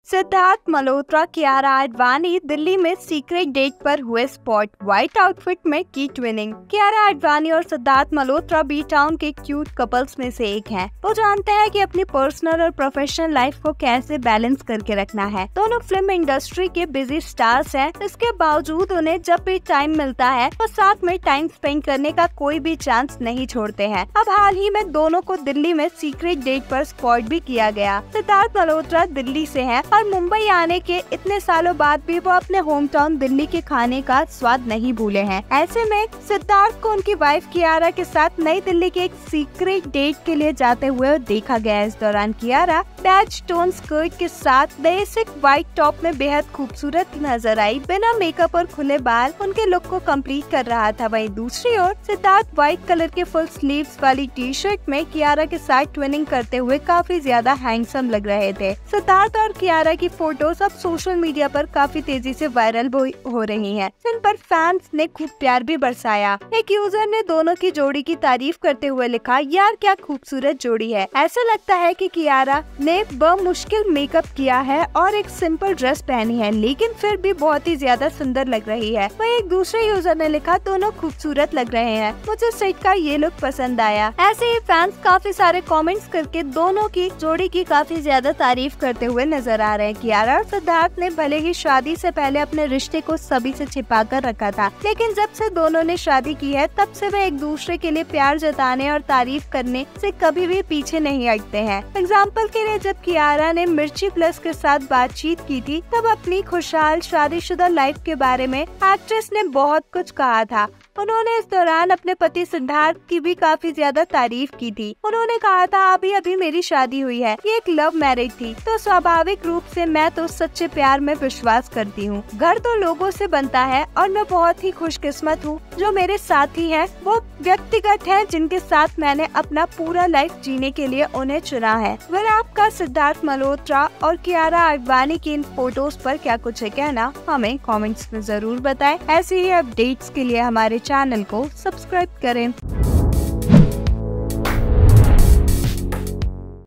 सिद्धार्थ मल्होत्रा, कियारा आडवाणी दिल्ली में secret date पर हुए स्पॉट, व्हाइट आउटफिट में की ट्विनिंग। कियारा आडवाणी और सिद्धार्थ मल्होत्रा बी टाउन के क्यूट कपल्स में से एक हैं। वो जानते हैं कि अपनी पर्सनल और प्रोफेशनल लाइफ को कैसे बैलेंस करके रखना है। दोनों फिल्म इंडस्ट्री के बिजी स्टार्स हैं, इसके बावजूद उन्हें जब भी टाइम मिलता है वो साथ में टाइम स्पेंड करने का कोई भी चांस नहीं छोड़ते हैं। अब हाल ही में दोनों को दिल्ली में सीक्रेट डेट पर स्पॉट भी किया गया। सिद्धार्थ मल्होत्रा दिल्ली से हैं और मुंबई आने के इतने सालों बाद भी वो अपने होम टाउन दिल्ली के खाने का स्वाद नहीं भूले हैं। ऐसे में सिद्धार्थ को उनकी वाइफ कियारा के साथ नई दिल्ली के एक सीक्रेट डेट के लिए जाते हुए देखा गया। इस दौरान कियारा बैज टोन स्कर्ट के साथ बेसिक व्हाइट टॉप में बेहद खूबसूरत नजर आई। बिना मेकअप और खुले बाल उनके लुक को कंप्लीट कर रहा था। वहीं दूसरी ओर सिद्धार्थ व्हाइट कलर के फुल स्लीव्स वाली टी शर्ट में कियारा के साथ ट्विनिंग करते हुए काफी ज्यादा हैंडसम लग रहे थे। सिद्धार्थ और कियारा की फोटोज अब सोशल मीडिया पर काफी तेजी से वायरल हो रही हैं, जिन पर फैंस ने खूब प्यार भी बरसाया। एक यूजर ने दोनों की जोड़ी की तारीफ करते हुए लिखा, यार क्या खूबसूरत जोड़ी है। ऐसा लगता है कि कियारा ने बमुश्किल मेकअप किया है और एक सिंपल ड्रेस पहनी है, लेकिन फिर भी बहुत ही ज्यादा सुंदर लग रही है। वहीं एक दूसरे यूजर ने लिखा, दोनों खूबसूरत लग रहे हैं, मुझे सेट का ये लुक पसंद आया। ऐसे ही फैंस काफी सारे कमेंट्स करके दोनों की जोड़ी की काफी ज्यादा तारीफ करते हुए नजर आ रहे हैं। कियारा और सिद्धार्थ ने भले ही शादी से पहले अपने रिश्ते को सभी से छिपा कर रखा था, लेकिन जब से दोनों ने शादी की है तब से वे एक दूसरे के लिए प्यार जताने और तारीफ करने से कभी भी पीछे नहीं हटते हैं। एग्जाम्पल के लिए जब कियारा ने मिर्ची प्लस के साथ बातचीत की थी तब अपनी खुशहाल शादीशुदा लाइफ के बारे में एक्ट्रेस ने बहुत कुछ कहा था। उन्होंने इस दौरान अपने पति सिद्धार्थ की भी काफी ज्यादा तारीफ की थी। उन्होंने कहा था, अभी अभी मेरी शादी हुई है, ये एक लव मैरिज थी, तो स्वाभाविक रूप से मैं तो सच्चे प्यार में विश्वास करती हूँ। घर तो लोगों से बनता है और मैं बहुत ही खुशकिस्मत हूँ जो मेरे साथी हैं वो व्यक्तिगत हैं जिनके साथ मैंने अपना पूरा लाइफ जीने के लिए उन्हें चुना है। वह आपका सिद्धार्थ मल्होत्रा और कियारा आडवाणी की इन फोटोज पर क्या कुछ है कहना, हमें कमेंट्स में जरूर बताएं। ऐसे ही अपडेट्स के लिए हमारे चैनल को सब्सक्राइब करें।